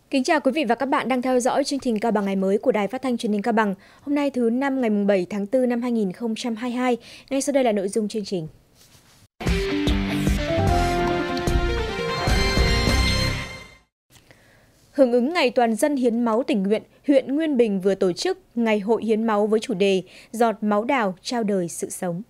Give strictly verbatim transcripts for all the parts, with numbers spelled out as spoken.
Kính chào quý vị và các bạn đang theo dõi chương trình Cao bằng ngày mới của Đài Phát thanh Truyền hình Cao bằng. Hôm nay thứ năm ngày bảy tháng tư năm hai nghìn không trăm hai mươi hai. Ngay sau đây là nội dung chương trình. Hưởng ứng Ngày Toàn dân hiến máu tình nguyện, huyện Nguyên Bình vừa tổ chức Ngày hội hiến máu với chủ đề Giọt máu đào trao đời sự sống.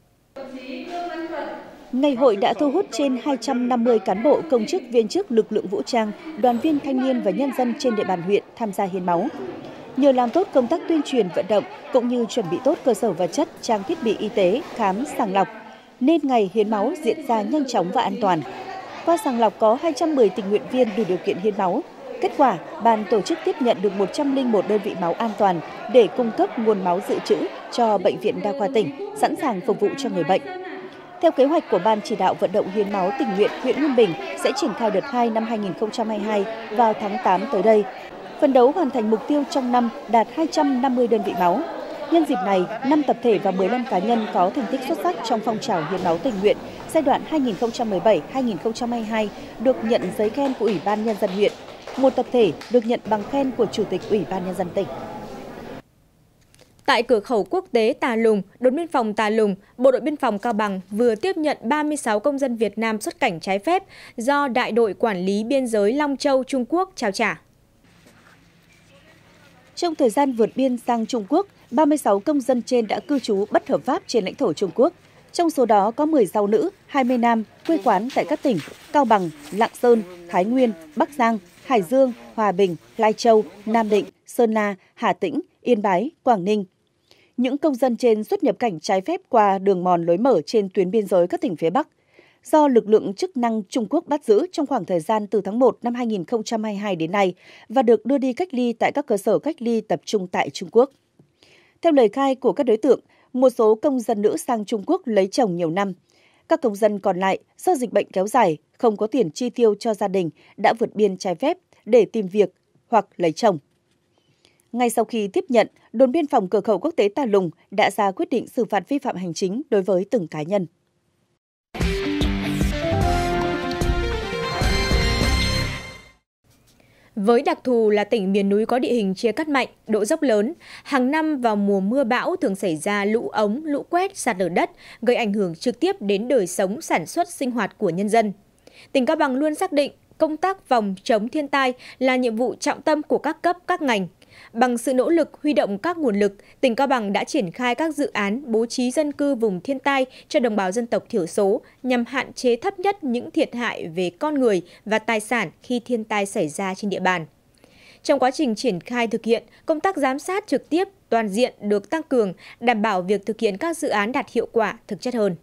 Ngày hội đã thu hút trên hai trăm năm mươi cán bộ, công chức, viên chức, lực lượng vũ trang, đoàn viên thanh niên và nhân dân trên địa bàn huyện tham gia hiến máu. Nhờ làm tốt công tác tuyên truyền vận động cũng như chuẩn bị tốt cơ sở vật chất, trang thiết bị y tế, khám, sàng lọc, nên ngày hiến máu diễn ra nhanh chóng và an toàn. Qua sàng lọc có hai trăm mười tình nguyện viên đủ điều kiện hiến máu. Kết quả, ban tổ chức tiếp nhận được một trăm lẻ một đơn vị máu an toàn để cung cấp nguồn máu dự trữ cho Bệnh viện Đa khoa tỉnh, sẵn sàng phục vụ cho người bệnh. Theo kế hoạch của Ban chỉ đạo vận động hiến máu tình nguyện huyện Nguyên Bình sẽ triển khai đợt hai năm hai nghìn không trăm hai mươi hai vào tháng tám tới đây. Phấn đấu hoàn thành mục tiêu trong năm đạt hai trăm năm mươi đơn vị máu. Nhân dịp này, năm tập thể và mười lăm cá nhân có thành tích xuất sắc trong phong trào hiến máu tình nguyện giai đoạn hai nghìn không trăm mười bảy đến hai nghìn không trăm hai mươi hai được nhận giấy khen của Ủy ban Nhân dân huyện. Một tập thể được nhận bằng khen của Chủ tịch Ủy ban Nhân dân tỉnh. Tại cửa khẩu quốc tế Tà Lùng, đồn biên phòng Tà Lùng, Bộ đội biên phòng Cao Bằng vừa tiếp nhận ba mươi sáu công dân Việt Nam xuất cảnh trái phép do Đại đội Quản lý Biên giới Long Châu, Trung Quốc trao trả. Trong thời gian vượt biên sang Trung Quốc, ba mươi sáu công dân trên đã cư trú bất hợp pháp trên lãnh thổ Trung Quốc. Trong số đó có mười sáu nữ, hai mươi nam, quê quán tại các tỉnh Cao Bằng, Lạng Sơn, Thái Nguyên, Bắc Giang, Hải Dương, Hòa Bình, Lai Châu, Nam Định, Sơn La, Hà Tĩnh, Yên Bái, Quảng Ninh. Những công dân trên xuất nhập cảnh trái phép qua đường mòn lối mở trên tuyến biên giới các tỉnh phía Bắc, do lực lượng chức năng Trung Quốc bắt giữ trong khoảng thời gian từ tháng một năm hai nghìn không trăm hai mươi hai đến nay và được đưa đi cách ly tại các cơ sở cách ly tập trung tại Trung Quốc. Theo lời khai của các đối tượng, một số công dân nữ sang Trung Quốc lấy chồng nhiều năm. Các công dân còn lại do dịch bệnh kéo dài, không có tiền chi tiêu cho gia đình đã vượt biên trái phép để tìm việc hoặc lấy chồng. Ngay sau khi tiếp nhận, đồn biên phòng cửa khẩu quốc tế Tà Lùng đã ra quyết định xử phạt vi phạm hành chính đối với từng cá nhân. Với đặc thù là tỉnh miền núi có địa hình chia cắt mạnh, độ dốc lớn, hàng năm vào mùa mưa bão thường xảy ra lũ ống, lũ quét, sạt lở đất, gây ảnh hưởng trực tiếp đến đời sống, sản xuất, sinh hoạt của nhân dân. Tỉnh Cao Bằng luôn xác định công tác phòng chống thiên tai là nhiệm vụ trọng tâm của các cấp, các ngành. Bằng sự nỗ lực huy động các nguồn lực, tỉnh Cao Bằng đã triển khai các dự án bố trí dân cư vùng thiên tai cho đồng bào dân tộc thiểu số nhằm hạn chế thấp nhất những thiệt hại về con người và tài sản khi thiên tai xảy ra trên địa bàn. Trong quá trình triển khai thực hiện, công tác giám sát trực tiếp, toàn diện được tăng cường, đảm bảo việc thực hiện các dự án đạt hiệu quả thực chất hơn.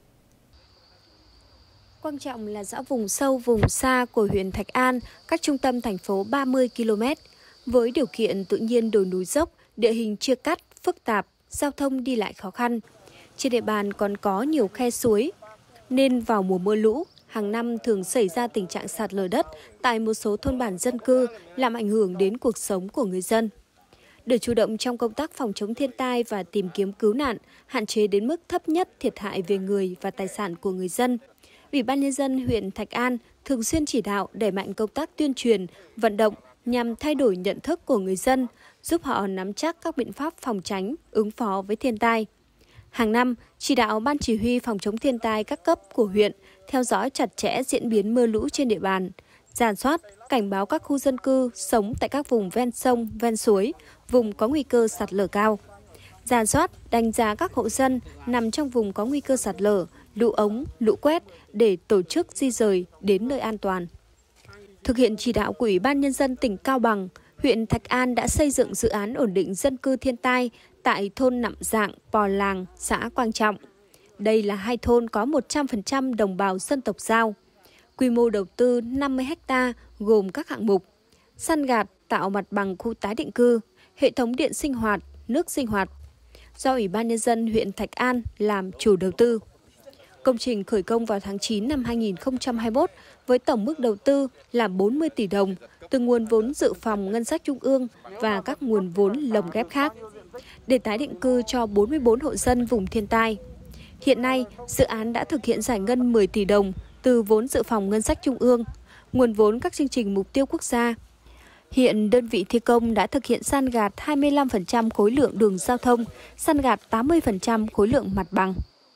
Quan trọng là rõ vùng sâu, vùng xa của huyện Thạch An, cách trung tâm thành phố ba mươi ki lô mét. Với điều kiện tự nhiên đồi núi dốc, địa hình chia cắt, phức tạp, giao thông đi lại khó khăn. Trên địa bàn còn có nhiều khe suối, nên vào mùa mưa lũ, hàng năm thường xảy ra tình trạng sạt lở đất tại một số thôn bản dân cư, làm ảnh hưởng đến cuộc sống của người dân. Để chủ động trong công tác phòng chống thiên tai và tìm kiếm cứu nạn, hạn chế đến mức thấp nhất thiệt hại về người và tài sản của người dân, Ủy ban Nhân dân huyện Thạch An thường xuyên chỉ đạo đẩy mạnh công tác tuyên truyền, vận động nhằm thay đổi nhận thức của người dân, giúp họ nắm chắc các biện pháp phòng tránh, ứng phó với thiên tai. Hàng năm, chỉ đạo Ban Chỉ huy phòng chống thiên tai các cấp của huyện theo dõi chặt chẽ diễn biến mưa lũ trên địa bàn, rà soát, cảnh báo các khu dân cư sống tại các vùng ven sông, ven suối, vùng có nguy cơ sạt lở cao. Rà soát, đánh giá các hộ dân nằm trong vùng có nguy cơ sạt lở, lũ ống, lũ quét để tổ chức di rời đến nơi an toàn. Thực hiện chỉ đạo của Ủy ban Nhân dân tỉnh Cao Bằng, huyện Thạch An đã xây dựng dự án ổn định dân cư thiên tai tại thôn Nậm Dạng, Pò Làng, xã Quang Trọng. Đây là hai thôn có một trăm phần trăm đồng bào dân tộc Dao. Quy mô đầu tư năm mươi héc ta gồm các hạng mục: săn gạt, tạo mặt bằng khu tái định cư, hệ thống điện sinh hoạt, nước sinh hoạt, do Ủy ban Nhân dân huyện Thạch An làm chủ đầu tư. Công trình khởi công vào tháng chín năm hai nghìn không trăm hai mươi mốt với tổng mức đầu tư là bốn mươi tỷ đồng từ nguồn vốn dự phòng ngân sách trung ương và các nguồn vốn lồng ghép khác để tái định cư cho bốn mươi bốn hộ dân vùng thiên tai. Hiện nay, dự án đã thực hiện giải ngân mười tỷ đồng từ vốn dự phòng ngân sách trung ương, nguồn vốn các chương trình mục tiêu quốc gia. Hiện đơn vị thi công đã thực hiện san gạt hai mươi lăm phần trăm khối lượng đường giao thông, san gạt tám mươi phần trăm khối lượng mặt bằng.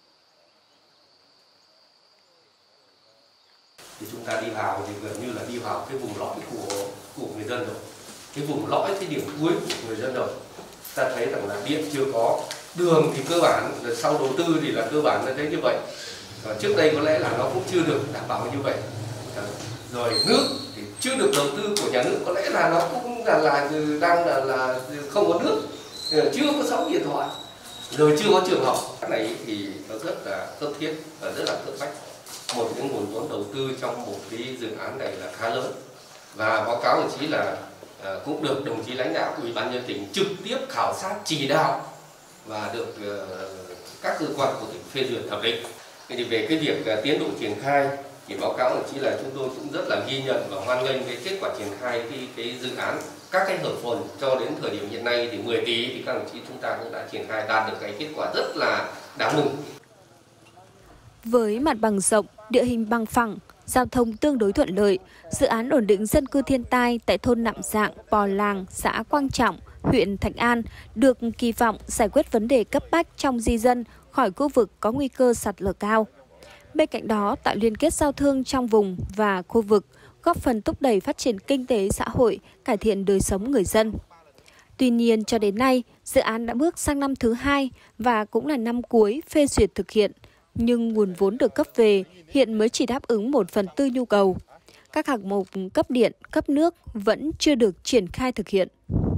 Thì chúng ta đi vào thì gần như là đi vào cái vùng lõi của của người dân rồi, cái vùng lõi, cái điểm cuối của người dân rồi. Ta thấy rằng là điện chưa có, đường thì cơ bản sau đầu tư thì là cơ bản là thấy như vậy. Và trước đây có lẽ là nó cũng chưa được đảm bảo như vậy. Rồi nước thì chưa được đầu tư của nhà nước, có lẽ là nó cũng là là đang là là không có nước, chưa có sóng điện thoại, rồi chưa có trường học. Cái này thì nó rất là cấp thiết và rất là cấp bách. Một cái nguồn vốn đầu tư trong một cái dự án này là khá lớn, và báo cáo đồng chí là à, cũng được đồng chí lãnh đạo Ủy ban nhân dân tỉnh trực tiếp khảo sát chỉ đạo và được uh, các cơ quan của tỉnh phê duyệt thẩm định. Thì về cái việc uh, tiến độ triển khai thì báo cáo đồng chí là chúng tôi cũng rất là ghi nhận và hoan nghênh cái kết quả triển khai cái cái dự án các cái hợp phần cho đến thời điểm hiện nay thì mười tỷ thì các đồng chí chúng ta cũng đã triển khai đạt được cái kết quả rất là đáng mừng. Với mặt bằng rộng, địa hình bằng phẳng, giao thông tương đối thuận lợi, dự án ổn định dân cư thiên tai tại thôn Nạm Dạng, Pò Làng, xã Quang Trọng, huyện Thạch An được kỳ vọng giải quyết vấn đề cấp bách trong di dân khỏi khu vực có nguy cơ sạt lở cao. Bên cạnh đó, tạo liên kết giao thương trong vùng và khu vực, góp phần thúc đẩy phát triển kinh tế xã hội, cải thiện đời sống người dân. Tuy nhiên, cho đến nay, dự án đã bước sang năm thứ hai và cũng là năm cuối phê duyệt thực hiện. Nhưng nguồn vốn được cấp về hiện mới chỉ đáp ứng một phần tư nhu cầu. Các hạng mục cấp điện, cấp nước vẫn chưa được triển khai thực hiện.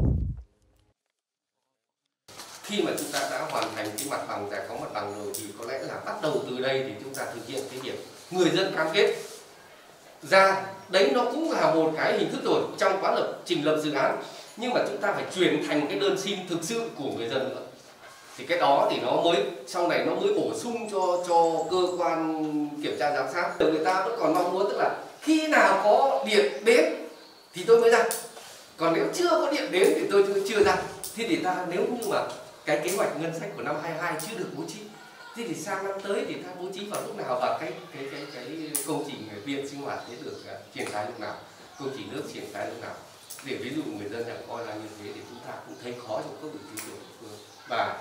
Khi mà chúng ta đã hoàn thành cái mặt bằng, giải phóng mặt bằng rồi thì có lẽ là bắt đầu từ đây thì chúng ta thực hiện cái việc người dân cam kết ra. Đấy nó cũng là một cái hình thức rồi trong quá lập trình lập dự án. Nhưng mà chúng ta phải chuyển thành cái đơn xin thực sự của người dân nữa. Thì cái đó thì nó mới sau này nó mới bổ sung cho cho cơ quan kiểm tra giám sát. Người ta vẫn còn mong muốn tức là khi nào có điện đến thì tôi mới ra, còn nếu chưa có điện đến thì tôi chưa ra. Thế thì ta nếu như mà cái kế hoạch ngân sách của năm hai hai chưa được bố trí, thế thì sang năm tới thì ta bố trí vào lúc nào, và cái cái cái cái công trình điện sinh hoạt sẽ được uh, triển khai lúc nào, công trình nước triển khai lúc nào, để ví dụ người dân nhận coi ra như thế thì chúng ta cũng thấy khó trong các vị trí địa phương. Và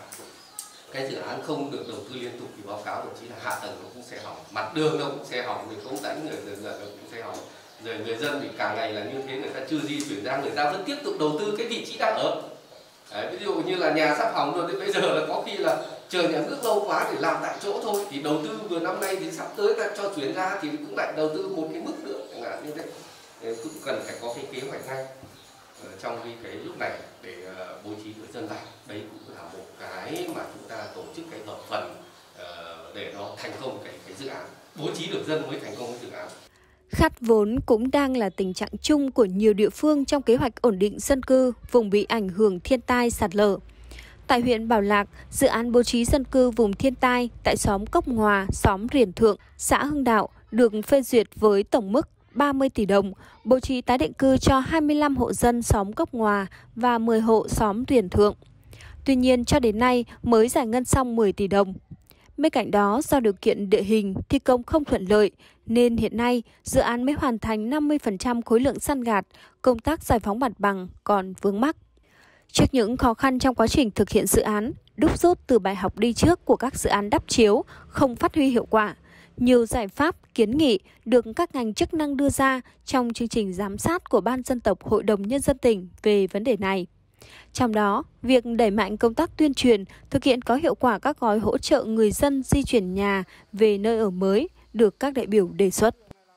cái dự án không được đầu tư liên tục thì báo cáo đồng chí là hạ tầng nó cũng sẽ hỏng, mặt đường nó cũng sẽ hỏng, mình không đánh người dần dần nó cũng sẽ hỏng. Rồi người dân thì càng ngày là như thế, người ta chưa di chuyển ra, người ta vẫn tiếp tục đầu tư cái vị trí đang ở. Đấy, ví dụ như là nhà sắp hỏng rồi thì bây giờ là có khi là chờ nhà nước lâu quá để làm tại chỗ thôi, thì đầu tư vừa năm nay thì sắp tới ta cho chuyển ra thì cũng lại đầu tư một cái mức nữa chẳng hạn như thế. Nên cũng cần phải có cái kế hoạch ngay trong cái, cái lúc này để uh, bố trí người dân vào. Đấy cũng là một cái mà chúng ta tổ chức cái hợp phần uh, để nó thành công cái, cái dự án, bố trí được dân mới thành công cái dự án. Khát vốn cũng đang là tình trạng chung của nhiều địa phương trong kế hoạch ổn định dân cư vùng bị ảnh hưởng thiên tai sạt lở. Tại huyện Bảo Lạc, dự án bố trí dân cư vùng thiên tai tại xóm Cốc Ngòa, xóm Riền Thượng, xã Hưng Đạo được phê duyệt với tổng mức ba mươi tỷ đồng, bố trí tái định cư cho hai mươi lăm hộ dân xóm Cốc Ngòa và mười hộ xóm Riền Thượng. Tuy nhiên, cho đến nay mới giải ngân xong mười tỷ đồng. Bên cạnh đó, do điều kiện địa hình, thi công không thuận lợi, nên hiện nay dự án mới hoàn thành năm mươi phần trăm khối lượng san gạt, công tác giải phóng mặt bằng còn vướng mắc. Trước những khó khăn trong quá trình thực hiện dự án, đúc rút từ bài học đi trước của các dự án đắp chiếu không phát huy hiệu quả, nhiều giải pháp, kiến nghị được các ngành chức năng đưa ra trong chương trình giám sát của Ban Dân tộc Hội đồng Nhân dân tỉnh về vấn đề này. Trong đó, việc đẩy mạnh công tác tuyên truyền, thực hiện có hiệu quả các gói hỗ trợ người dân di chuyển nhà về nơi ở mới được các đại biểu đề xuất.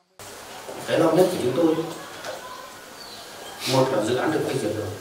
Cái lo nhất của chúng tôi, một là dự án được phê duyệt rồi.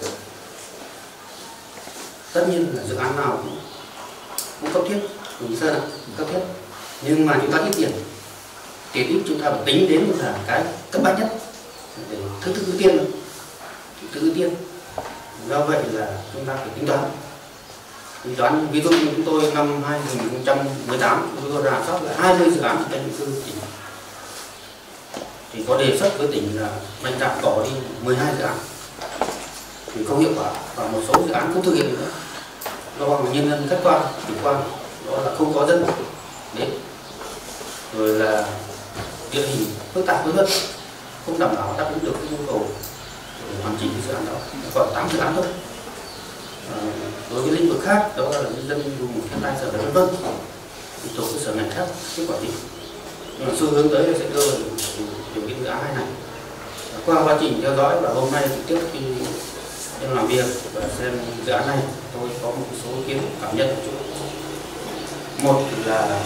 Tất nhiên là dự án nào cũng, cũng cấp thiết, cũng sơ cấp thiết. Nhưng mà chúng ta ít tiền, tiền ít chúng ta phải tính đến là cái cấp bách nhất, để thứ thứ ưu tiên, thứ ưu tiên. Do vậy là chúng ta phải tính toán. Tính toán, ví dụ như chúng tôi năm hai nghìn không trăm mười tám, chúng tôi rà soát lại hai mươi dự án trên địa phương tỉnh. Thì có đề xuất với tỉnh là mạnh dạn bỏ đi mười hai dự án. Thì không hiệu quả, và một số dự án không thực hiện được nữa. Do nguyên nhân khách quan, chủ quan, đó là không có dân đến. Rồi là địa hình phức tạp vân vân, không đảm bảo đáp ứng được cái nhu cầu để hoàn chỉnh dự án đó, còn tám dự án thôi. À, đối với lĩnh vực khác đó là nhân dân vùng thiên tai sạt lở vân vân, tổ cơ sở ngành khác tiếp quản lý. Nhưng mà xu hướng tới là sẽ đưa những cái dự án hai này. Qua quá trình theo dõi và hôm nay trực tiếp khi em làm việc và xem dự án này, tôi có một số ý kiến cảm nhận. Một là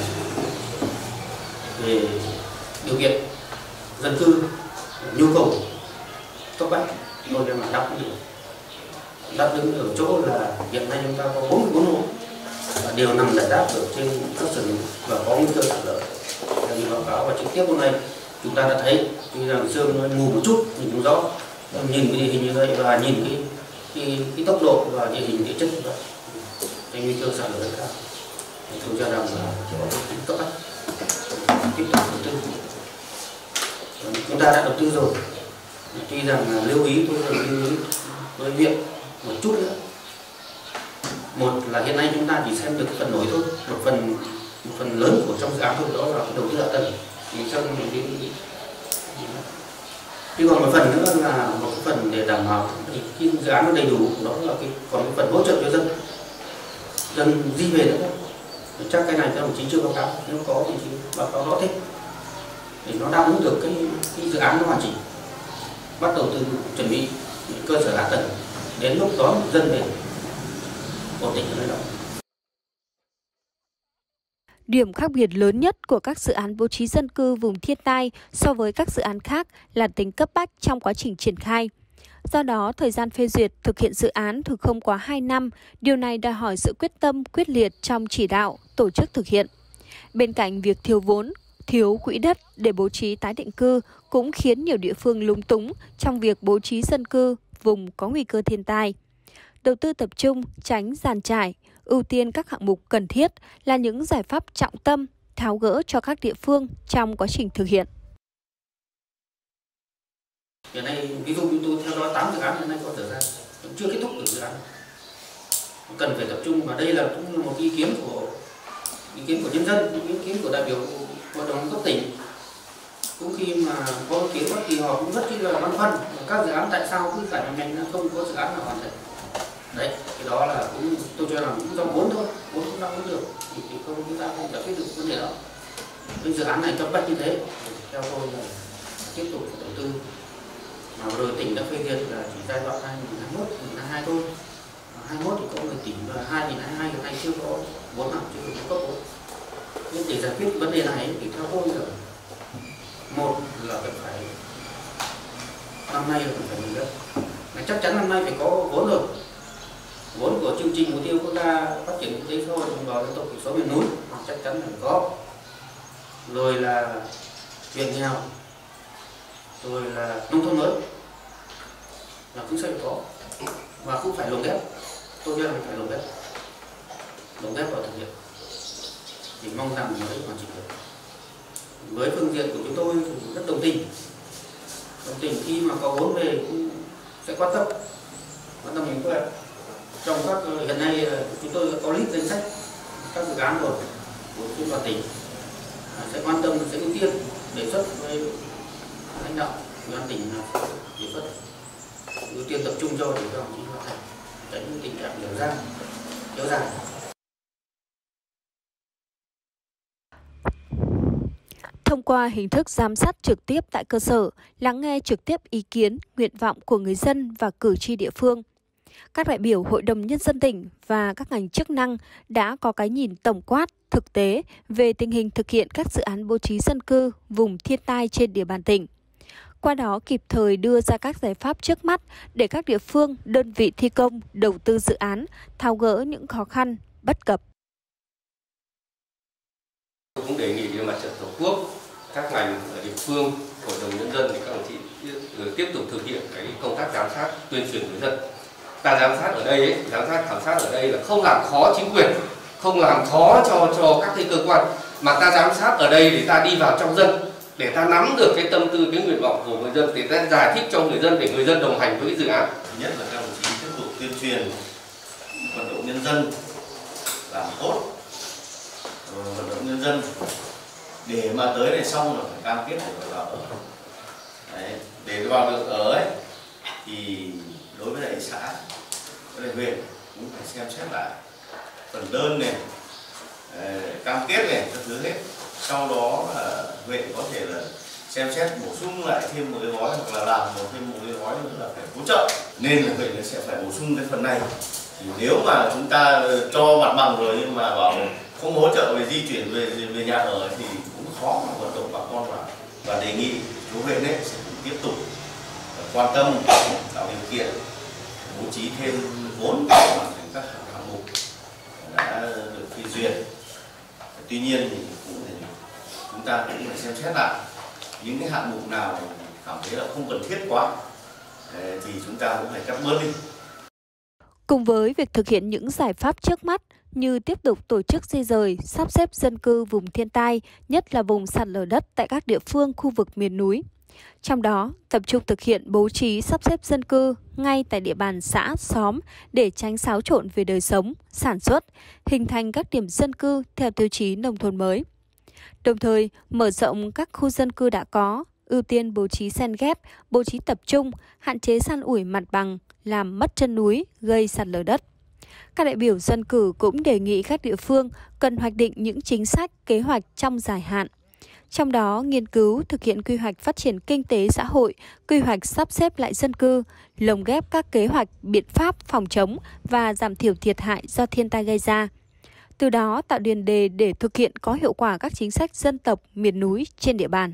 về điều kiện dân cư, nhu cầu cấp bách, tôi đem là đáp ứng được. Đáp ứng ở chỗ là hiện nay chúng ta có bốn mươi bốn hộ và đều nằm rải rác ở trên các sườn và có nguy cơ sạt lở. Theo như báo cáo và trực tiếp hôm nay chúng ta đã thấy, tuy rằng sương nó mù một chút nhìn không rõ, nhìn cái địa hình như vậy và nhìn cái cái, cái tốc độ và địa hình địa chất như vậy, cái nguy cơ sạt lở rất cao. Tôi cho rằng là có tính cấp bách tiếp tục đầu tư. Chúng ta đã đầu tư rồi, tuy rằng là lưu ý tôi là lưu ý với huyện một chút nữa. Một là hiện nay chúng ta chỉ xem được phần nổi thôi, một phần một phần lớn của trong dự án thôi, đó là cái đầu tư hạ tầng. Thì trong cái chứ còn một phần nữa là một cái phần để đảm bảo thì khi dự án nó đầy đủ, đó là cái còn cái phần hỗ trợ cho dân dân di về nữa. Chắc cái này các đồng chí chưa báo cáo, nếu có thì báo cáo rõ thêm để nó đáp ứng được cái, cái dự án nó hoàn chỉnh, bắt đầu từ chuẩn bị cơ sở hạ tầng đến lúc đón dân về ổn định ở nơi đó. Điểm khác biệt lớn nhất của các dự án bố trí dân cư vùng thiên tai so với các dự án khác là tính cấp bách trong quá trình triển khai. Do đó, thời gian phê duyệt thực hiện dự án thường không quá hai năm, điều này đòi hỏi sự quyết tâm, quyết liệt trong chỉ đạo, tổ chức thực hiện. Bên cạnh việc thiếu vốn, thiếu quỹ đất để bố trí tái định cư cũng khiến nhiều địa phương lúng túng trong việc bố trí dân cư vùng có nguy cơ thiên tai. Đầu tư tập trung, tránh dàn trải, ưu tiên các hạng mục cần thiết là những giải pháp trọng tâm tháo gỡ cho các địa phương trong quá trình thực hiện. Hiện nay, ví dụ như tôi theo dõi tám dự án hiện nay có trở ra, vẫn chưa kết thúc được dự án. Cần phải tập trung, và đây là cũng là một ý kiến của ý kiến của nhân dân, ý kiến của đại biểu hội đồng cấp tỉnh. Cũng khi mà có ý kiến bất kỳ họ cũng rất là băn khoăn các dự án tại sao cứ phải ngành không có dự án nào hoàn thành. Đấy, cái đó là cũng tôi cho rằng cũng do vốn thôi, vốn cũng đáp ứng được thì, thì không chúng ta không giải quyết được vấn đề đó. Cái dự án này cấp bách như thế, theo tôi là tiếp tục đầu tư. Mà rồi tỉnh đã phê duyệt là chỉ giai đoạn hai nghìn hai mươi mốt, hai nghìn hai mươi hai thôi. hai mươi mốt thì có mười tỷ và hai nghìn hai mươi hai hiện nay chưa có vốn nào, chưa có cấp vốn. Nhưng để giải quyết vấn đề này thì theo tôi là một là phải năm nay là phải mình đất. Chắc chắn năm nay phải có vốn rồi. Vốn của chương trình mục tiêu quốc gia phát triển kinh tế xã hội đồng bào dân tộc thiểu số miền núi chắc chắn là có. Rồi là huyện nghèo, rồi là nông thôn mới là cũng sẽ có, và cũng phải lồng ghép. Tôi cho rằng phải lồng ghép, lồng ghép vào thực hiện. Thì mong rằng mới hoàn chỉnh được. Với phương diện của chúng tôi thì rất đồng tình, đồng tình khi mà có vốn về cũng sẽ quan tâm, quan tâm những cái trong các hiện nay chúng tôi có list danh sách các dự án rồi của trên toàn tỉnh, sẽ quan tâm, sẽ ưu tiên đề xuất với lãnh đạo ủy ban tỉnh đề xuất ưu tiên tập trung cho để các đồng chí hoàn thành, tránh tình trạng dở dang kéo dài. Thông qua hình thức giám sát trực tiếp tại cơ sở, lắng nghe trực tiếp ý kiến, nguyện vọng của người dân và cử tri địa phương, các đại biểu Hội đồng Nhân dân tỉnh và các ngành chức năng đã có cái nhìn tổng quát, thực tế về tình hình thực hiện các dự án bố trí dân cư vùng thiên tai trên địa bàn tỉnh. Qua đó kịp thời đưa ra các giải pháp trước mắt để các địa phương, đơn vị thi công, đầu tư dự án tháo gỡ những khó khăn, bất cập. Tôi cũng đề nghị mặt trận Tổ quốc, các ngành ở địa phương, Hội đồng Nhân dân thì các đồng chí tiếp tục thực hiện cái công tác giám sát, tuyên truyền người dân. Ta giám sát ở đây, ấy, giám sát khảo sát ở đây là không làm khó chính quyền, không làm khó cho cho các cái cơ quan, mà ta giám sát ở đây để ta đi vào trong dân, để ta nắm được cái tâm tư, cái nguyện vọng của người dân, để ta giải thích cho người dân để người dân đồng hành với cái dự án. Thứ nhất là các đồng chí tiếp tục tuyên truyền, vận động nhân dân làm tốt, vận động nhân dân để mà tới này xong là phải cam kết để vào ở. Đấy, để vào được ở ấy thì đối với lại xã, với lại huyện cũng phải xem xét lại phần đơn này, cam kết này, các thứ hết. Sau đó là huyện có thể là xem xét bổ sung lại thêm một cái gói hoặc là làm một thêm một cái gói nữa là phải hỗ trợ. Nên là huyện sẽ phải bổ sung cái phần này. Thì nếu mà chúng ta cho mặt bằng rồi nhưng mà bảo không hỗ trợ về di chuyển về về nhà ở thì cũng khó mà vận động bà con vào. Và đề nghị chú huyện ấy sẽ tiếp tục quan tâm tạo điều kiện bố trí thêm vốn để hoàn thành các hạng mục đã được phê duyệt. Tuy nhiên thì cũng để chúng ta cũng phải xem xét lại những cái hạng mục nào cảm thấy là không cần thiết quá thì chúng ta cũng phải cắt bớt đi. Cùng với việc thực hiện những giải pháp trước mắt như tiếp tục tổ chức di dời, sắp xếp dân cư vùng thiên tai, nhất là vùng sạt lở đất tại các địa phương khu vực miền núi. Trong đó, tập trung thực hiện bố trí sắp xếp dân cư ngay tại địa bàn xã, xóm để tránh xáo trộn về đời sống, sản xuất, hình thành các điểm dân cư theo tiêu chí nông thôn mới. Đồng thời, mở rộng các khu dân cư đã có, ưu tiên bố trí xen ghép, bố trí tập trung, hạn chế san ủi mặt bằng, làm mất chân núi, gây sạt lở đất. Các đại biểu dân cử cũng đề nghị các địa phương cần hoạch định những chính sách, kế hoạch trong dài hạn. Trong đó, nghiên cứu thực hiện quy hoạch phát triển kinh tế xã hội, quy hoạch sắp xếp lại dân cư, lồng ghép các kế hoạch, biện pháp phòng chống và giảm thiểu thiệt hại do thiên tai gây ra. Từ đó tạo tiền đề để thực hiện có hiệu quả các chính sách dân tộc, miền núi trên địa bàn.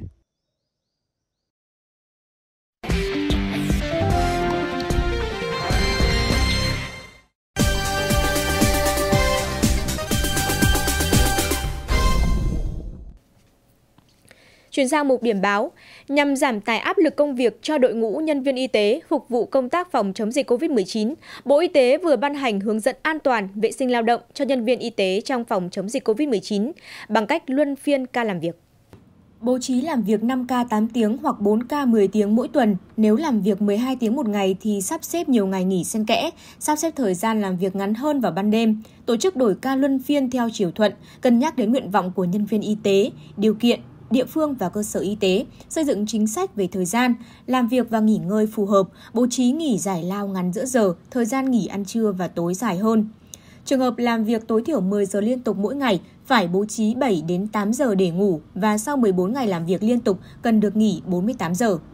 Chuyển sang mục điểm báo, nhằm giảm tải áp lực công việc cho đội ngũ nhân viên y tế phục vụ công tác phòng chống dịch Covid mười chín, Bộ Y tế vừa ban hành hướng dẫn an toàn vệ sinh lao động cho nhân viên y tế trong phòng chống dịch Covid mười chín bằng cách luân phiên ca làm việc. Bố trí làm việc năm ca tám tiếng hoặc bốn ca mười tiếng mỗi tuần. Nếu làm việc mười hai tiếng một ngày thì sắp xếp nhiều ngày nghỉ xen kẽ, sắp xếp thời gian làm việc ngắn hơn vào ban đêm, tổ chức đổi ca luân phiên theo chiều thuận, cân nhắc đến nguyện vọng của nhân viên y tế, điều kiện, địa phương và cơ sở y tế, xây dựng chính sách về thời gian, làm việc và nghỉ ngơi phù hợp, bố trí nghỉ giải lao ngắn giữa giờ, thời gian nghỉ ăn trưa và tối dài hơn. Trường hợp làm việc tối thiểu mười giờ liên tục mỗi ngày, phải bố trí bảy đến tám giờ để ngủ và sau mười bốn ngày làm việc liên tục cần được nghỉ bốn mươi tám giờ.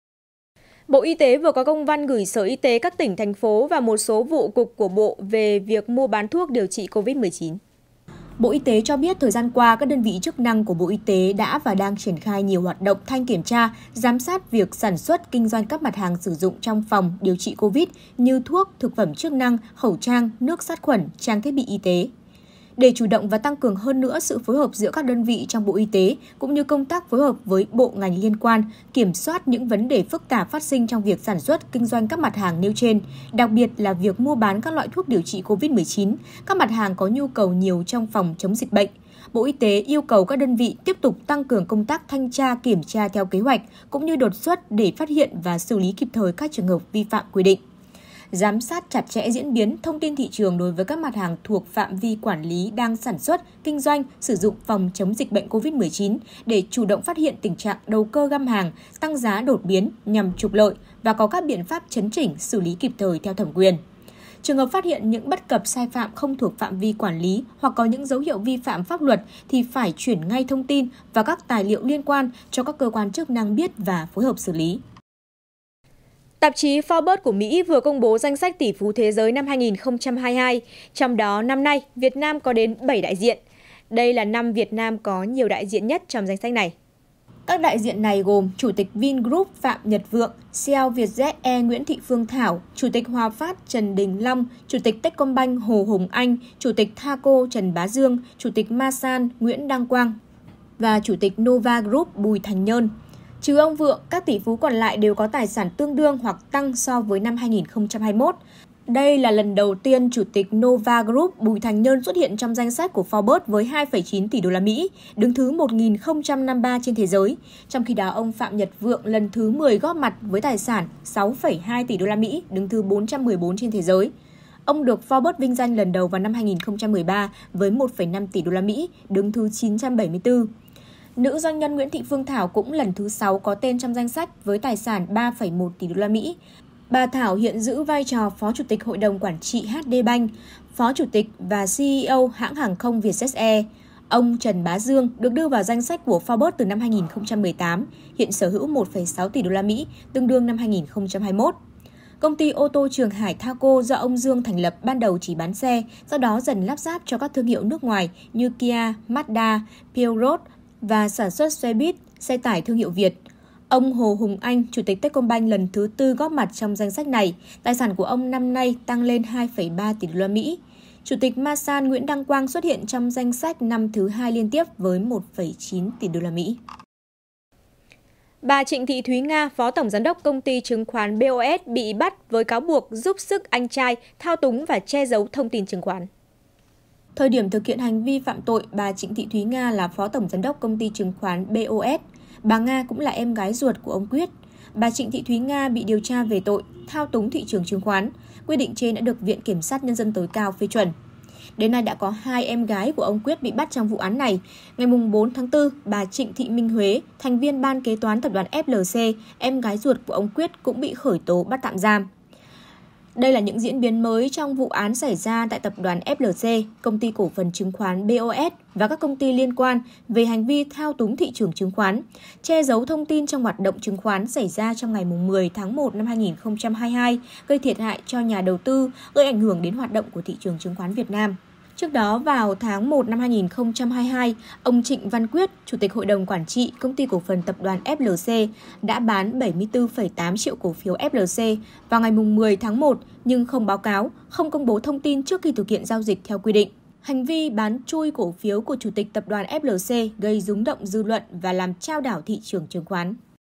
Bộ Y tế vừa có công văn gửi Sở Y tế các tỉnh, thành phố và một số vụ cục của Bộ về việc mua bán thuốc điều trị Covid mười chín. Bộ Y tế cho biết thời gian qua, các đơn vị chức năng của Bộ Y tế đã và đang triển khai nhiều hoạt động thanh kiểm tra, giám sát việc sản xuất, kinh doanh các mặt hàng sử dụng trong phòng điều trị Covid như thuốc, thực phẩm chức năng, khẩu trang, nước sát khuẩn, trang thiết bị y tế. Để chủ động và tăng cường hơn nữa sự phối hợp giữa các đơn vị trong Bộ Y tế, cũng như công tác phối hợp với bộ ngành liên quan, kiểm soát những vấn đề phức tạp phát sinh trong việc sản xuất, kinh doanh các mặt hàng nêu trên, đặc biệt là việc mua bán các loại thuốc điều trị Covid mười chín, các mặt hàng có nhu cầu nhiều trong phòng chống dịch bệnh. Bộ Y tế yêu cầu các đơn vị tiếp tục tăng cường công tác thanh tra, kiểm tra theo kế hoạch, cũng như đột xuất để phát hiện và xử lý kịp thời các trường hợp vi phạm quy định. Giám sát chặt chẽ diễn biến thông tin thị trường đối với các mặt hàng thuộc phạm vi quản lý đang sản xuất, kinh doanh, sử dụng phòng chống dịch bệnh Covid mười chín để chủ động phát hiện tình trạng đầu cơ găm hàng, tăng giá đột biến nhằm trục lợi và có các biện pháp chấn chỉnh, xử lý kịp thời theo thẩm quyền. Trường hợp phát hiện những bất cập sai phạm không thuộc phạm vi quản lý hoặc có những dấu hiệu vi phạm pháp luật thì phải chuyển ngay thông tin và các tài liệu liên quan cho các cơ quan chức năng biết và phối hợp xử lý. Tạp chí Forbes của Mỹ vừa công bố danh sách tỷ phú thế giới năm hai nghìn không trăm hai mươi hai, trong đó năm nay Việt Nam có đến bảy đại diện. Đây là năm Việt Nam có nhiều đại diện nhất trong danh sách này. Các đại diện này gồm Chủ tịch Vingroup Phạm Nhật Vượng, xê e ô Vietjet Air Nguyễn Thị Phương Thảo, Chủ tịch Hòa Phát Trần Đình Long, Chủ tịch Techcombank Hồ Hùng Anh, Chủ tịch Thaco Trần Bá Dương, Chủ tịch Masan Nguyễn Đăng Quang và Chủ tịch Nova Group Bùi Thành Nhơn. Trừ ông Vượng, các tỷ phú còn lại đều có tài sản tương đương hoặc tăng so với năm hai nghìn không trăm hai mươi mốt. Đây là lần đầu tiên Chủ tịch Nova Group Bùi Thành Nhơn xuất hiện trong danh sách của Forbes với hai phẩy chín tỷ đô la Mỹ, đứng thứ một nghìn không trăm năm mươi ba trên thế giới. Trong khi đó, ông Phạm Nhật Vượng lần thứ mười góp mặt với tài sản sáu phẩy hai tỷ đô la Mỹ, đứng thứ bốn trăm mười bốn trên thế giới. Ông được Forbes vinh danh lần đầu vào năm hai nghìn không trăm mười ba với một phẩy năm tỷ đô la Mỹ, đứng thứ chín trăm bảy mươi tư. Nữ doanh nhân Nguyễn Thị Phương Thảo cũng lần thứ sáu có tên trong danh sách với tài sản ba phẩy một tỷ đô la Mỹ. Bà Thảo hiện giữ vai trò Phó Chủ tịch Hội đồng Quản trị hát đê Bank, Phó Chủ tịch và xê e ô hãng hàng không Vietjet Air. Ông Trần Bá Dương được đưa vào danh sách của Forbes từ năm hai nghìn không trăm mười tám, hiện sở hữu một phẩy sáu tỷ đô la Mỹ, tương đương năm hai nghìn không trăm hai mươi mốt. Công ty ô tô Trường Hải Thaco do ông Dương thành lập ban đầu chỉ bán xe, sau đó dần lắp ráp cho các thương hiệu nước ngoài như Kia, Mazda, Peugeot và sản xuất xe buýt, xe tải thương hiệu Việt. Ông Hồ Hùng Anh, Chủ tịch Techcombank lần thứ tư góp mặt trong danh sách này. Tài sản của ông năm nay tăng lên hai phẩy ba tỷ đô la Mỹ. Chủ tịch Masan Nguyễn Đăng Quang xuất hiện trong danh sách năm thứ hai liên tiếp với một phẩy chín tỷ đô la Mỹ. Bà Trịnh Thị Thúy Nga, Phó Tổng Giám đốc Công ty Chứng khoán bê o ét bị bắt với cáo buộc giúp sức anh trai thao túng và che giấu thông tin chứng khoán. Thời điểm thực hiện hành vi phạm tội, bà Trịnh Thị Thúy Nga là Phó Tổng Giám đốc Công ty Chứng khoán bê o ét. Bà Nga cũng là em gái ruột của ông Quyết. Bà Trịnh Thị Thúy Nga bị điều tra về tội thao túng thị trường chứng khoán. Quyết định trên đã được Viện Kiểm sát Nhân dân tối cao phê chuẩn. Đến nay đã có hai em gái của ông Quyết bị bắt trong vụ án này. Ngày bốn tháng tư, bà Trịnh Thị Minh Huế, thành viên ban kế toán tập đoàn ép lờ xê, em gái ruột của ông Quyết cũng bị khởi tố bắt tạm giam. Đây là những diễn biến mới trong vụ án xảy ra tại tập đoàn ép lờ xê, Công ty Cổ phần Chứng khoán bê o ét và các công ty liên quan về hành vi thao túng thị trường chứng khoán, che giấu thông tin trong hoạt động chứng khoán xảy ra trong ngày mười tháng một năm hai nghìn không trăm hai mươi hai, gây thiệt hại cho nhà đầu tư, gây ảnh hưởng đến hoạt động của thị trường chứng khoán Việt Nam. Trước đó, vào tháng một năm hai nghìn không trăm hai mươi hai, ông Trịnh Văn Quyết, Chủ tịch Hội đồng Quản trị Công ty Cổ phần Tập đoàn ép lờ xê, đã bán bảy mươi tư phẩy tám triệu cổ phiếu ép lờ xê vào ngày mười tháng một nhưng không báo cáo, không công bố thông tin trước khi thực hiện giao dịch theo quy định. Hành vi bán chui cổ phiếu của Chủ tịch Tập đoàn ép lờ xê gây rúng động dư luận và làm chao đảo thị trường chứng khoán.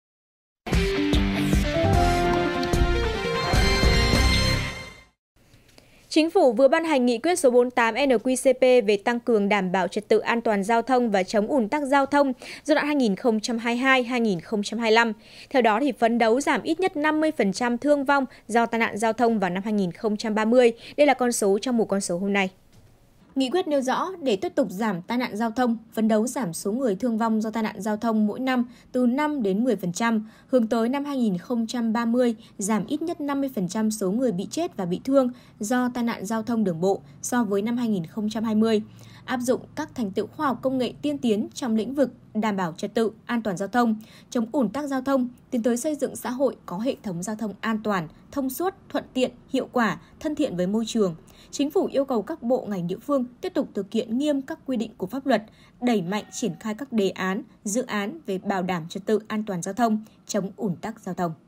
Chính phủ vừa ban hành nghị quyết số bốn mươi tám en quy cê pê về tăng cường đảm bảo trật tự an toàn giao thông và chống ùn tắc giao thông giai đoạn hai nghìn không trăm hai mươi hai đến hai nghìn không trăm hai mươi lăm. Theo đó, thì phấn đấu giảm ít nhất năm mươi phần trăm thương vong do tai nạn giao thông vào năm hai nghìn không trăm ba mươi. Đây là con số trong một con số hôm nay. Nghị quyết nêu rõ để tiếp tục giảm tai nạn giao thông, phấn đấu giảm số người thương vong do tai nạn giao thông mỗi năm từ năm đến mười phần trăm, hướng tới năm hai nghìn không trăm ba mươi giảm ít nhất năm mươi phần trăm số người bị chết và bị thương do tai nạn giao thông đường bộ so với năm hai nghìn không trăm hai mươi. Áp dụng các thành tựu khoa học công nghệ tiên tiến trong lĩnh vực đảm bảo trật tự, an toàn giao thông, chống ùn tắc giao thông, tiến tới xây dựng xã hội có hệ thống giao thông an toàn, thông suốt, thuận tiện, hiệu quả, thân thiện với môi trường. Chính phủ yêu cầu các bộ ngành địa phương tiếp tục thực hiện nghiêm các quy định của pháp luật, đẩy mạnh triển khai các đề án, dự án về bảo đảm trật tự an toàn giao thông, chống ùn tắc giao thông.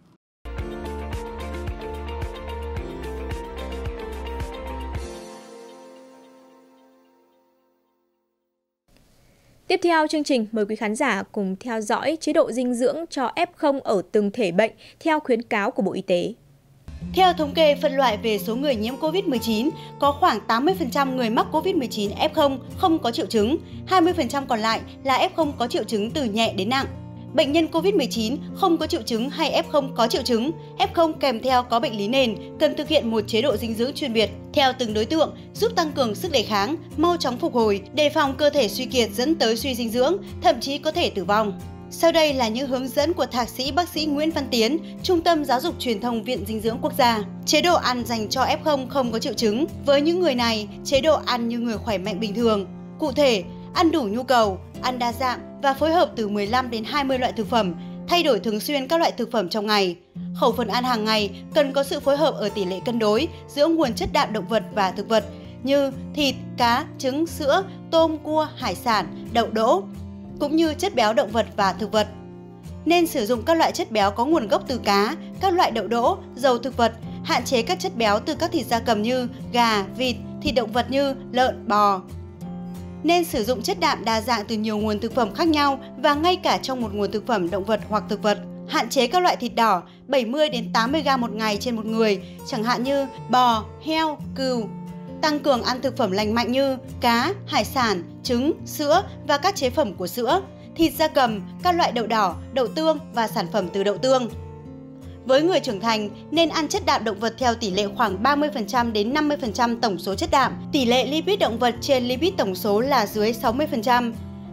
Tiếp theo chương trình, mời quý khán giả cùng theo dõi chế độ dinh dưỡng cho ép không ở từng thể bệnh theo khuyến cáo của Bộ Y tế. Theo thống kê phân loại về số người nhiễm covid mười chín, có khoảng tám mươi phần trăm người mắc covid mười chín ép không không có triệu chứng, hai mươi phần trăm còn lại là ép không có triệu chứng từ nhẹ đến nặng. Bệnh nhân covid mười chín không có triệu chứng hay ép không có triệu chứng, ép không kèm theo có bệnh lý nền cần thực hiện một chế độ dinh dưỡng chuyên biệt theo từng đối tượng, giúp tăng cường sức đề kháng, mau chóng phục hồi, đề phòng cơ thể suy kiệt dẫn tới suy dinh dưỡng, thậm chí có thể tử vong. Sau đây là những hướng dẫn của Thạc sĩ bác sĩ Nguyễn Văn Tiến, Trung tâm Giáo dục Truyền thông Viện Dinh dưỡng Quốc gia. Chế độ ăn dành cho ép không không có triệu chứng. Với những người này, chế độ ăn như người khỏe mạnh bình thường. Cụ thể, ăn đủ nhu cầu, ăn đa dạng và phối hợp từ mười lăm đến hai mươi loại thực phẩm, thay đổi thường xuyên các loại thực phẩm trong ngày. Khẩu phần ăn hàng ngày cần có sự phối hợp ở tỷ lệ cân đối giữa nguồn chất đạm động vật và thực vật như thịt, cá, trứng, sữa, tôm, cua, hải sản, đậu đỗ, cũng như chất béo động vật và thực vật. Nên sử dụng các loại chất béo có nguồn gốc từ cá, các loại đậu đỗ, dầu thực vật, hạn chế các chất béo từ các thịt gia cầm như gà, vịt, thịt động vật như lợn, bò. Nên sử dụng chất đạm đa dạng từ nhiều nguồn thực phẩm khác nhau và ngay cả trong một nguồn thực phẩm động vật hoặc thực vật. Hạn chế các loại thịt đỏ bảy mươi đến tám mươi gam một ngày trên một người, chẳng hạn như bò, heo, cừu. Tăng cường ăn thực phẩm lành mạnh như cá, hải sản, trứng, sữa và các chế phẩm của sữa, thịt gia cầm, các loại đậu đỏ, đậu tương và sản phẩm từ đậu tương. Với người trưởng thành, nên ăn chất đạm động vật theo tỷ lệ khoảng ba mươi phần trăm đến năm mươi phần trăm tổng số chất đạm. Tỷ lệ lipid động vật trên lipid tổng số là dưới sáu mươi phần trăm.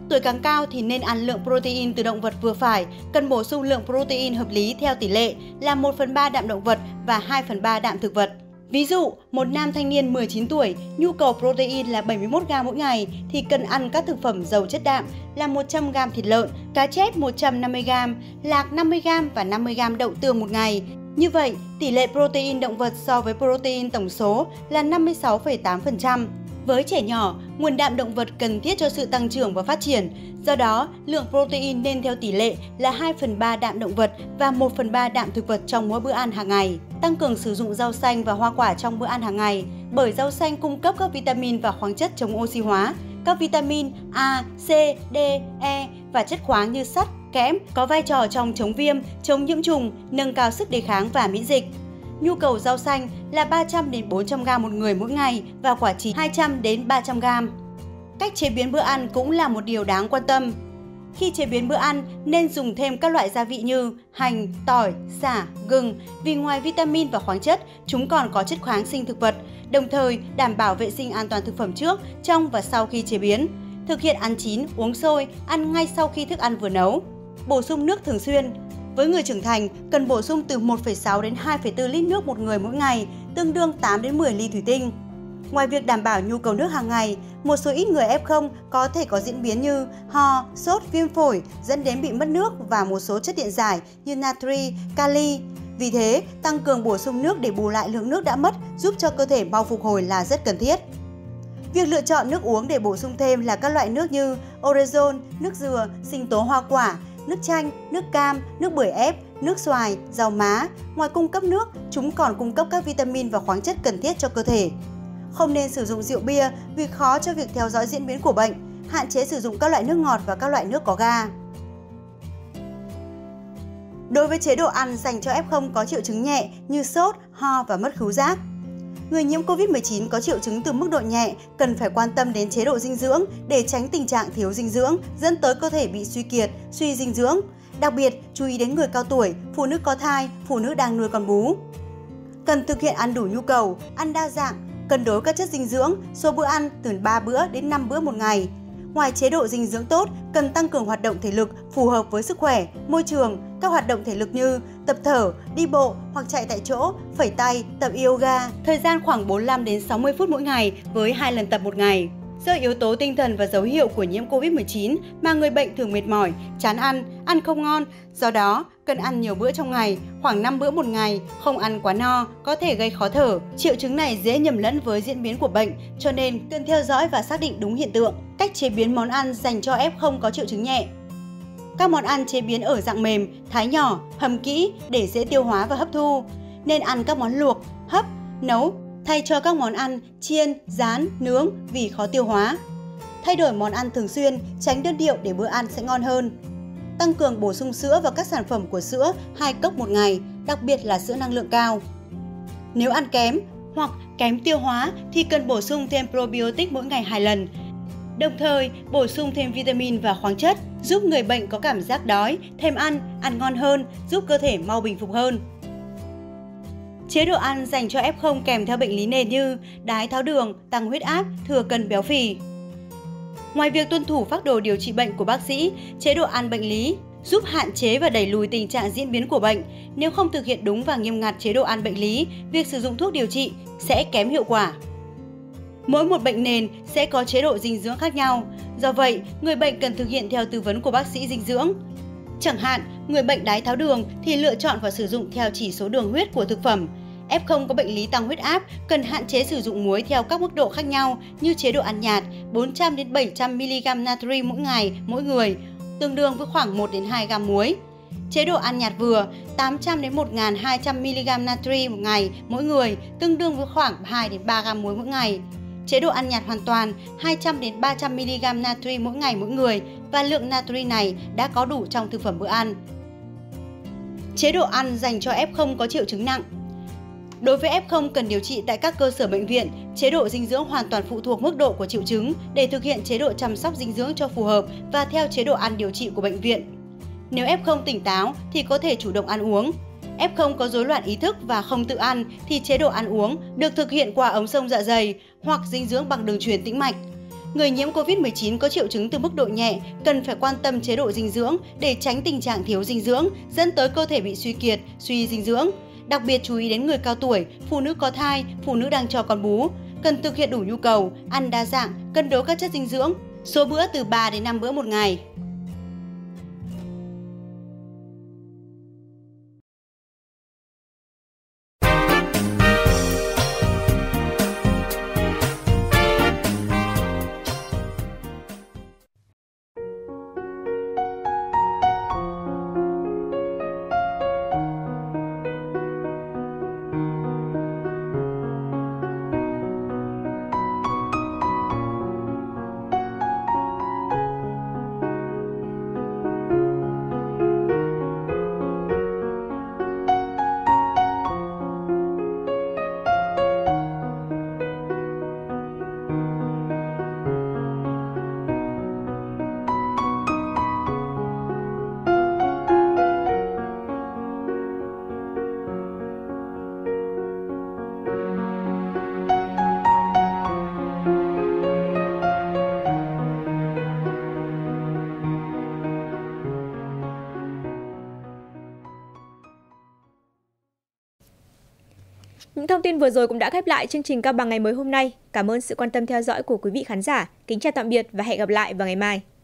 Tuổi càng cao thì nên ăn lượng protein từ động vật vừa phải, cần bổ sung lượng protein hợp lý theo tỷ lệ là một phần ba đạm động vật và hai phần ba đạm thực vật. Ví dụ, một nam thanh niên mười chín tuổi, nhu cầu protein là bảy mươi mốt gam mỗi ngày thì cần ăn các thực phẩm giàu chất đạm là một trăm gam thịt lợn, cá chép một trăm năm mươi gam, lạc năm mươi gam và năm mươi gam đậu tương một ngày. Như vậy, tỷ lệ protein động vật so với protein tổng số là năm mươi sáu phẩy tám phần trăm. Với trẻ nhỏ, nguồn đạm động vật cần thiết cho sự tăng trưởng và phát triển. Do đó, lượng protein nên theo tỷ lệ là hai phần ba đạm động vật và một phần ba đạm thực vật trong mỗi bữa ăn hàng ngày. Tăng cường sử dụng rau xanh và hoa quả trong bữa ăn hàng ngày, bởi rau xanh cung cấp các vitamin và khoáng chất chống oxy hóa. Các vitamin A, C, D, E và chất khoáng như sắt, kẽm có vai trò trong chống viêm, chống nhiễm trùng, nâng cao sức đề kháng và miễn dịch. Nhu cầu rau xanh là ba trăm đến bốn trăm gam một người mỗi ngày và quả chín hai trăm đến ba trăm gam. Cách chế biến bữa ăn cũng là một điều đáng quan tâm. Khi chế biến bữa ăn nên dùng thêm các loại gia vị như hành, tỏi, sả, gừng vì ngoài vitamin và khoáng chất, chúng còn có chất kháng sinh thực vật, đồng thời đảm bảo vệ sinh an toàn thực phẩm trước, trong và sau khi chế biến. Thực hiện ăn chín, uống sôi, ăn ngay sau khi thức ăn vừa nấu. Bổ sung nước thường xuyên. Với người trưởng thành, cần bổ sung từ một phẩy sáu đến hai phẩy bốn lít nước một người mỗi ngày, tương đương tám đến mười ly thủy tinh. Ngoài việc đảm bảo nhu cầu nước hàng ngày, một số ít người ép không có thể có diễn biến như ho, sốt, viêm phổi dẫn đến bị mất nước và một số chất điện giải như natri, kali. Vì thế, tăng cường bổ sung nước để bù lại lượng nước đã mất giúp cho cơ thể mau phục hồi là rất cần thiết. Việc lựa chọn nước uống để bổ sung thêm là các loại nước như orezon, nước dừa, sinh tố hoa quả, nước chanh, nước cam, nước bưởi ép, nước xoài, rau má. Ngoài cung cấp nước, chúng còn cung cấp các vitamin và khoáng chất cần thiết cho cơ thể. Không nên sử dụng rượu bia vì khó cho việc theo dõi diễn biến của bệnh. Hạn chế sử dụng các loại nước ngọt và các loại nước có ga. Đối với chế độ ăn dành cho ép không có triệu chứng nhẹ như sốt, ho và mất khứu giác. Người nhiễm Covid mười chín có triệu chứng từ mức độ nhẹ cần phải quan tâm đến chế độ dinh dưỡng để tránh tình trạng thiếu dinh dưỡng dẫn tới cơ thể bị suy kiệt, suy dinh dưỡng. Đặc biệt, chú ý đến người cao tuổi, phụ nữ có thai, phụ nữ đang nuôi con bú. Cần thực hiện ăn đủ nhu cầu, ăn đa dạng, cân đối các chất dinh dưỡng, số bữa ăn từ ba bữa đến năm bữa một ngày. Ngoài chế độ dinh dưỡng tốt, cần tăng cường hoạt động thể lực phù hợp với sức khỏe, môi trường, các hoạt động thể lực như tập thở, đi bộ hoặc chạy tại chỗ, phẩy tay, tập yoga. Thời gian khoảng bốn mươi lăm đến sáu mươi phút mỗi ngày với hai lần tập một ngày. Do yếu tố tinh thần và dấu hiệu của nhiễm Covid mười chín mà người bệnh thường mệt mỏi, chán ăn, ăn không ngon. Do đó, cần ăn nhiều bữa trong ngày, khoảng năm bữa một ngày, không ăn quá no, có thể gây khó thở. Triệu chứng này dễ nhầm lẫn với diễn biến của bệnh, cho nên cần theo dõi và xác định đúng hiện tượng. Cách chế biến món ăn dành cho ép không có triệu chứng nhẹ. Các món ăn chế biến ở dạng mềm, thái nhỏ, hầm kỹ để dễ tiêu hóa và hấp thu. Nên ăn các món luộc, hấp, nấu, thay cho các món ăn chiên, rán, nướng vì khó tiêu hóa. Thay đổi món ăn thường xuyên, tránh đơn điệu để bữa ăn sẽ ngon hơn. Tăng cường bổ sung sữa và các sản phẩm của sữa hai cốc một ngày, đặc biệt là sữa năng lượng cao. Nếu ăn kém hoặc kém tiêu hóa thì cần bổ sung thêm probiotic mỗi ngày hai lần. Đồng thời, bổ sung thêm vitamin và khoáng chất, giúp người bệnh có cảm giác đói, thêm ăn, ăn ngon hơn, giúp cơ thể mau bình phục hơn. Chế độ ăn dành cho ép không kèm theo bệnh lý nền như đái tháo đường, tăng huyết áp, thừa cân béo phì. Ngoài việc tuân thủ phác đồ điều trị bệnh của bác sĩ, chế độ ăn bệnh lý giúp hạn chế và đẩy lùi tình trạng diễn biến của bệnh. Nếu không thực hiện đúng và nghiêm ngặt chế độ ăn bệnh lý, việc sử dụng thuốc điều trị sẽ kém hiệu quả. Mỗi một bệnh nền sẽ có chế độ dinh dưỡng khác nhau, do vậy người bệnh cần thực hiện theo tư vấn của bác sĩ dinh dưỡng. Chẳng hạn, người bệnh đái tháo đường thì lựa chọn và sử dụng theo chỉ số đường huyết của thực phẩm. ép không có bệnh lý tăng huyết áp cần hạn chế sử dụng muối theo các mức độ khác nhau như chế độ ăn nhạt bốn trăm đến bảy trăm mi-li-gam natri mỗi ngày mỗi người, tương đương với khoảng một đến hai gam muối. Chế độ ăn nhạt vừa tám trăm đến một nghìn hai trăm mi-li-gam natri một ngày mỗi người, tương đương với khoảng hai đến ba gam muối mỗi ngày. Chế độ ăn nhạt hoàn toàn hai trăm đến ba trăm mi-li-gam natri mỗi ngày mỗi người và lượng natri này đã có đủ trong thực phẩm bữa ăn. Chế độ ăn dành cho ép không có triệu chứng nặng. Đối với ép không cần điều trị tại các cơ sở bệnh viện, chế độ dinh dưỡng hoàn toàn phụ thuộc mức độ của triệu chứng để thực hiện chế độ chăm sóc dinh dưỡng cho phù hợp và theo chế độ ăn điều trị của bệnh viện. Nếu ép không tỉnh táo thì có thể chủ động ăn uống. ép không có rối loạn ý thức và không tự ăn thì chế độ ăn uống được thực hiện qua ống xông dạ dày hoặc dinh dưỡng bằng đường truyền tĩnh mạch. Người nhiễm Covid mười chín có triệu chứng từ mức độ nhẹ cần phải quan tâm chế độ dinh dưỡng để tránh tình trạng thiếu dinh dưỡng dẫn tới cơ thể bị suy kiệt, suy dinh dưỡng. Đặc biệt chú ý đến người cao tuổi, phụ nữ có thai, phụ nữ đang cho con bú. Cần thực hiện đủ nhu cầu, ăn đa dạng, cân đối các chất dinh dưỡng, số bữa từ ba đến năm bữa một ngày. Những thông tin vừa rồi cũng đã khép lại chương trình Cao Bằng ngày mới hôm nay. Cảm ơn sự quan tâm theo dõi của quý vị khán giả. Kính chào tạm biệt và hẹn gặp lại vào ngày mai.